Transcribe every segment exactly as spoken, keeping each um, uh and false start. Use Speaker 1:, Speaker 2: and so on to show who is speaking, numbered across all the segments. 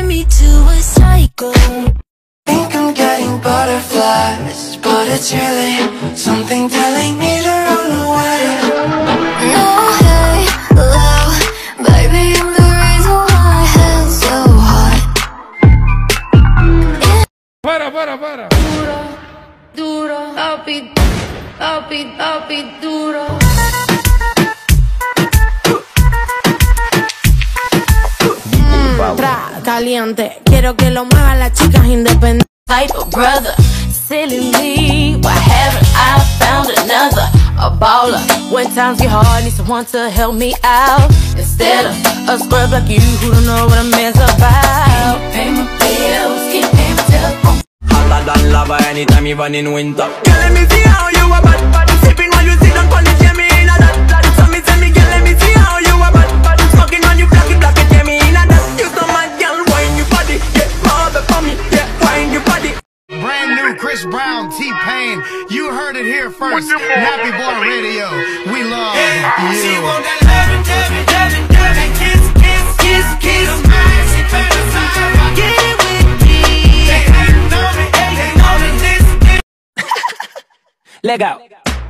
Speaker 1: me to a cycle.
Speaker 2: Think I'm getting butterflies, but it's really something telling me to run away.
Speaker 1: No, hey, low, baby, I'm the reason why hell's so hot.
Speaker 3: Para, para, para.
Speaker 1: Duro, duro, I'll be, I'll be, I'll be duro.
Speaker 4: Tra, caliente, quiero que lo muevan las chicas independientes.
Speaker 5: Type of brother, silly me, why haven't I found another? A baller, when times get hard, need someone to help me out. Instead of a scrub like you who don't know what a man's about. Pay my bills, keep paying my telephone.
Speaker 6: Hotter than lava anytime even in winter. Girl, let me see how you a bad bad. Sipping while you sit down, punish me in a that that. So me say me, girl, let me see how you a bad bad. Smoking on you, black it, black it, get me in a that. You so mad, girl, wine your body, get more for me, yeah, wine your body.
Speaker 3: Brand new Chris Brown, T-Pain. You heard it here first. Nappy Boy Radio. We love
Speaker 6: Yeah,
Speaker 3: you.
Speaker 6: she want that loving, loving, loving, loving, kiss, kiss, kiss, kiss. She fantasize, get it with me. They hating on me, hating on me, this. Leg out.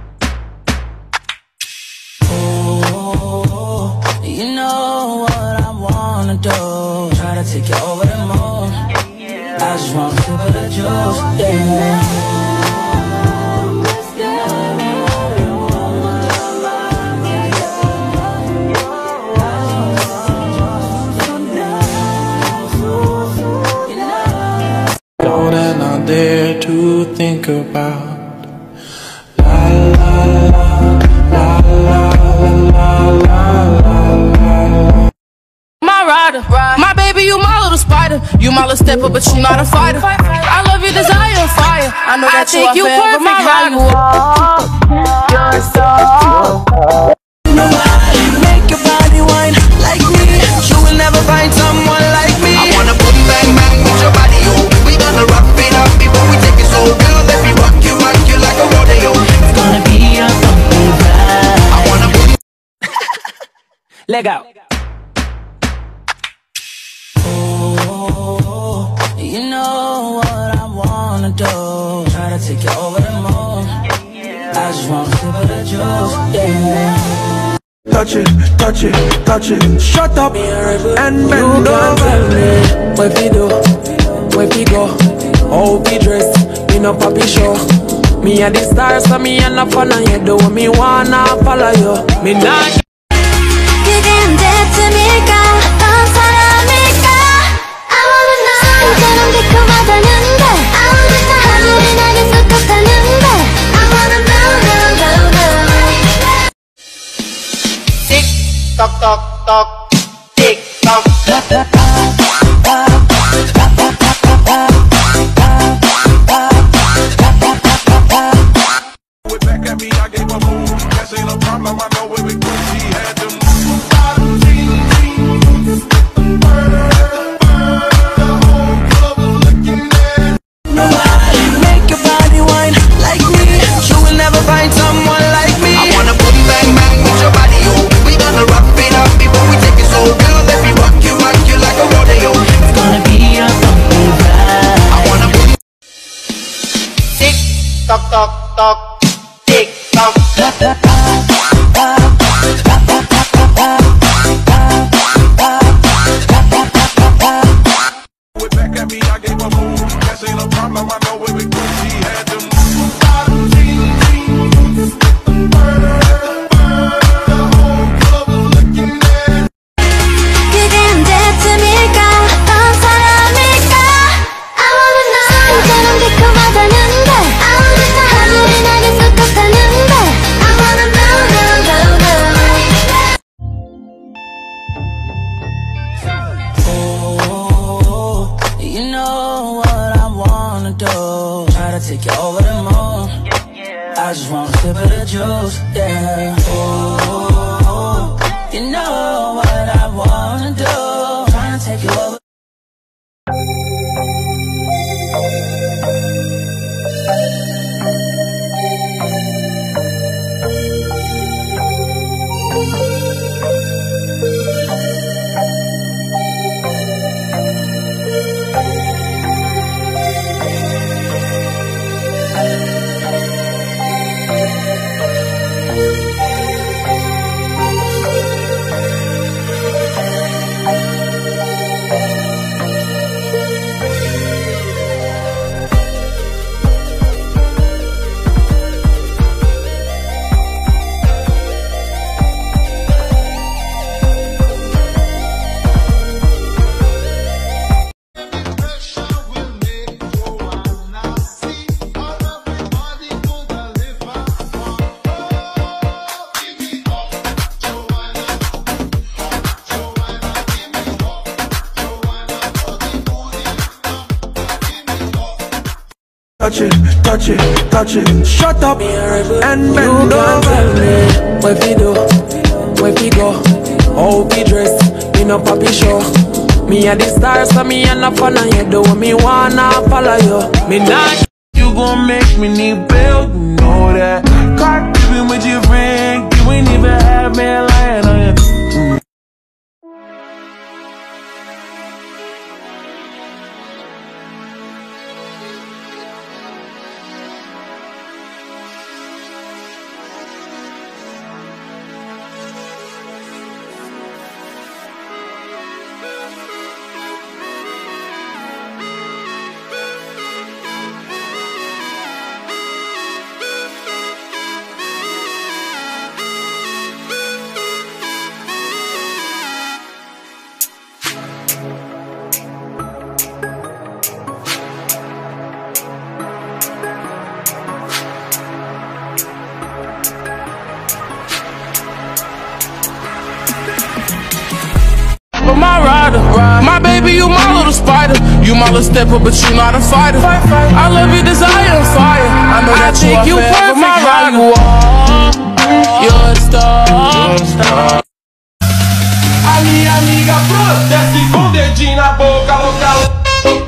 Speaker 2: Oh, you know what I wanna do. Try to take you over the moon. I just wanna sip of the juice, yeah.
Speaker 7: More than I dare to think about. La la la la la la la la la.
Speaker 4: My rider, my baby, you my little spider. You my little stepper, but you not a fighter. I love your desire, fire. I know that you are forever my rider.
Speaker 2: You're so. Nobody make your body wine like me. You will never find someone like me.
Speaker 6: I wanna boom bang bang with your body, yo. We gonna rock it up before we take it so real. Let me rock you, rock you like a rodeo.
Speaker 2: It's gonna be a bumpy ride.
Speaker 6: I wanna boom.
Speaker 2: Leg out. Oh, you know what I wanna do. Try to take you over the moon. I just wanna sip of the juice, yeah.
Speaker 7: Touch it, touch it, touch it. Shut up and bend over.
Speaker 2: Where we do, where we go. How we dress in a puppy show. Me and the stars, so me and the fun and you do me wanna follow you. Me not.
Speaker 1: 그댄 대체니까 어떤 사람일까? I wanna know. 처럼 달콤하다는데 I wanna know. 하늘이 나게 쏟았다는데 I wanna know, know, know, know.
Speaker 6: Tick tock tock tock, tick tock. Back at me, I gave a move. That ain't a problem. I know it was good. She had to move. Bottom jeans, the murder, the whole club was looking at.
Speaker 2: Nobody make your body wine like me. You will never find someone like me.
Speaker 6: I wanna boom bang bang with your body, yo. We gonna rock it up before we take it so real. Let me rock you, rock you like a rodeo.
Speaker 2: It's gonna be a bumpy ride.
Speaker 6: I wanna boom. Tick tock tock tock, tick tock. Back at me, I gave a move. That ain't a problem. I know it was good. She had to move. Bottom jeans, the murder, the whole club was looking at.
Speaker 1: 그댄 대체니까 어떤 사람일까? I wanna know. 처럼 달콤하다는데 I wanna know. 하늘이 나게 쏟았다는데 I wanna know, know, know, know.
Speaker 2: Oh, you know what I wanna do. Try to take you over the moon. I just wanna sip of the juice, yeah. Oh, you know what I wanna do. Trying to take you over.
Speaker 7: touch it, touch it, touch it. Shut up and bend
Speaker 6: You
Speaker 7: over.
Speaker 6: can't tell me where we do, where we go, how we dress, in a poppy show. Me and the stars, so me and the fun of you. Do what me wanna follow you. Me not. You gon' make me need bail, you know that. Caught living with your friend, you ain't even have me lying on you. Mm.
Speaker 4: My rider, my baby, you my little spider. You my little stepper, but you not a fighter. I love your desire and fire. I know that you are perfect, my rider. You're a star.
Speaker 6: A minha amiga Flor desce com o dedinho na boca, louca, louca.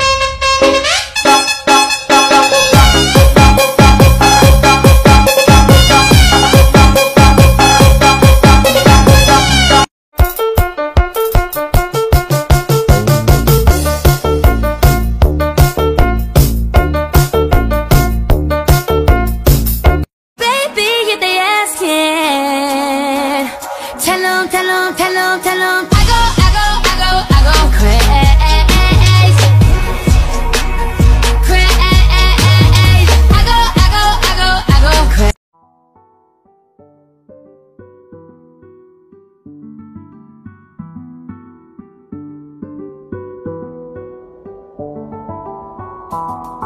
Speaker 1: Tell 'em, tell 'em, tell 'em, tell 'em I go, I go, I go, I go crazy Crazy I go, I go, I go, I go crazy